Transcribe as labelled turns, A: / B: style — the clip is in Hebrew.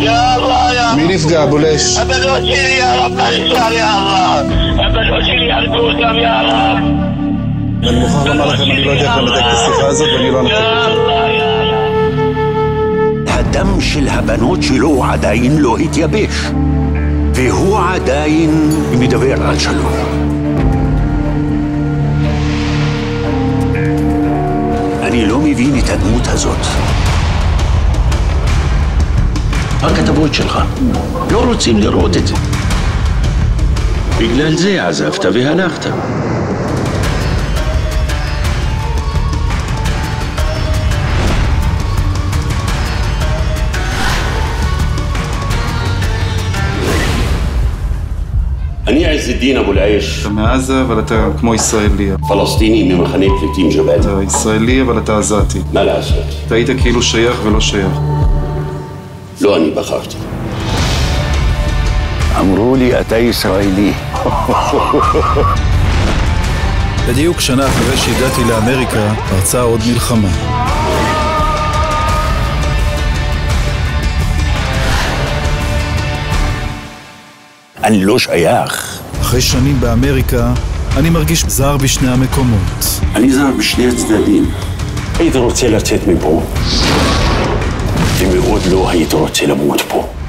A: يا الله يا
B: מי נפגע, בולש?
A: הבנות שלי يا رب נשאר يا الله הבנות שלי הרגו אותם يا רב.
B: אני מוכרח לומר לכם, אני לא יודע איך לנתק את השיחה הזאת ואני לא אנתק את זה.
C: הדם של הבנות שלו עדיין לא התייבש, והוא עדיין מדבר על שלום. אני לא מבין את הדמות הזאת. הכתבות שלך לא רוצים לראות את זה. בגלל זה עזבת והלכת. אני עז א-דין אבו אל-עיש.
B: אתה מעזה, אבל אתה כמו ישראלי.
A: פלסטיני ממחנה פליטים ג'באל.
B: אתה ישראלי, אבל אתה עזתי.
A: מה לעשות?
B: אתה היית כאילו שייך ולא שייך.
A: לא אני בחרתי.
C: אמרו לי, אתה ישראלי.
D: בדיוק שנה אחרי שהגעתי לאמריקה, פרצה עוד מלחמה.
C: אני לא שייך.
D: אחרי שנים באמריקה, אני מרגיש זר בשני המקומות.
C: אני זר בשני הצדדים. הייתי רוצה לצאת מפה, ומאוד לא הייתי רוצה למות פה.